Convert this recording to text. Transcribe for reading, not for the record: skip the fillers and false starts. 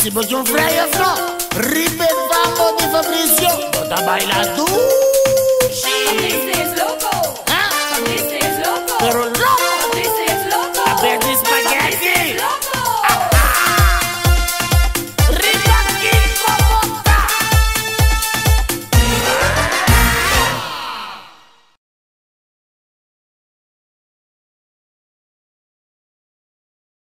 Si può un fraio fro, ripetamos di Fabrizio, bota baila tu.